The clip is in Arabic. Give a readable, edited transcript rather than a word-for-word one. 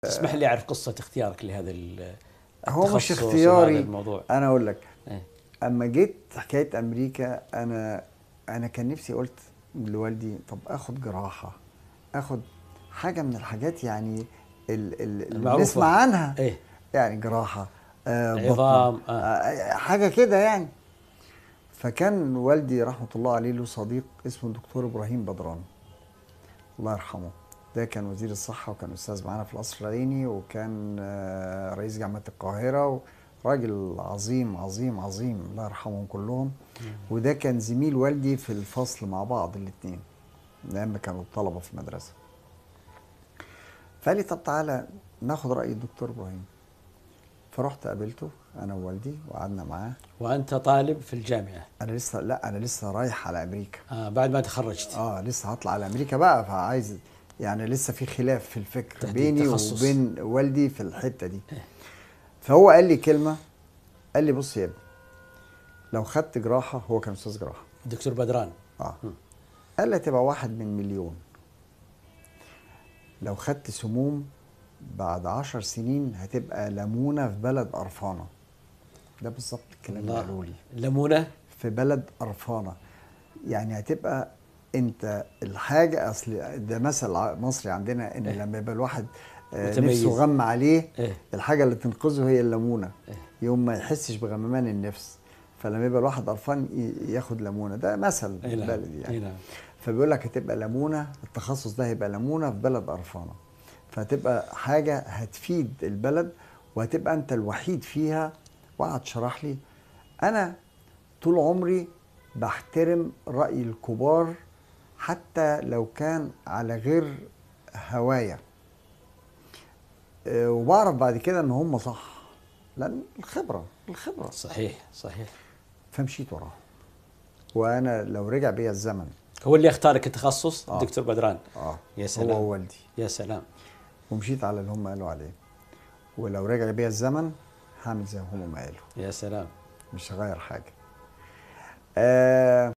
تسمح لي أعرف قصة اختيارك لهذا هو مش التخصص وهذا اختياري. الموضوع؟ انا اقول لك، إيه. اما جيت حكايه امريكا، انا كان نفسي، قلت لوالدي طب اخد جراحه، اخد حاجه من الحاجات يعني اللي بنسمع المعروفة. عنها، إيه. يعني جراحه، بطنه، عظام. حاجه كده يعني. فكان والدي رحمه الله عليه له صديق اسمه الدكتور ابراهيم بدران، الله يرحمه. ده كان وزير الصحة، وكان أستاذ معانا في القصر العيني، وكان رئيس جامعة القاهرة، راجل عظيم عظيم عظيم، الله يرحمهم كلهم. وده كان زميل والدي في الفصل مع بعض الاتنين لما كانوا طلبة في المدرسة. فقال لي طب تعالى ناخد رأي الدكتور إبراهيم. فرحت قابلته أنا ووالدي وقعدنا معاه. وأنت طالب في الجامعة؟ أنا لسه، لا أنا لسه رايح على أمريكا. بعد ما تخرجت؟ لسه هطلع على أمريكا بقى، فعايز يعني لسه في خلاف في الفكر تحديد بيني تخصص. وبين والدي في الحتة دي. فهو قال لي كلمة، قال لي بص يا ابني، لو خدت جراحة، هو كان أستاذ جراحة. الدكتور بدران. اه قال لي تبقى واحد من مليون. لو خدت سموم بعد 10 سنين هتبقى لمونة في بلد قرفانة. ده بالظبط الكلام اللي الله. قالوا لي. لمونة في بلد قرفانة، يعني هتبقى انت الحاجة، اصل ده مثل مصري عندنا، ان لما يبقى الواحد نفسه متميز. غم عليه، إيه. الحاجة اللي تنقذه هي الليمونة، إيه. يوم ما يحسش بغممان النفس. فلما يبقى الواحد قرفان ياخد ليمونة، ده مثل إيه نعم. بلدي يعني. إيه نعم. فبيقول لك هتبقى ليمونة، التخصص ده هيبقى ليمونة في بلد قرفانة، فهتبقى حاجة هتفيد البلد، وهتبقى انت الوحيد فيها. وقعد شرح لي. انا طول عمري بحترم رأي الكبار حتى لو كان على غير هوايا، وبعرف بعد كده ان هم صح، لان الخبرة. صحيح صحيح. فمشيت وراهم. وانا لو رجع بيا الزمن. هو اللي اختارك التخصص اه الدكتور بدران؟ اه يا هو سلام. والدي. يا سلام. ومشيت على اللي هم قالوا عليه. ولو رجع بيا الزمن هعمل زي ما هم ما قالوا، يا سلام. مش هغير حاجة.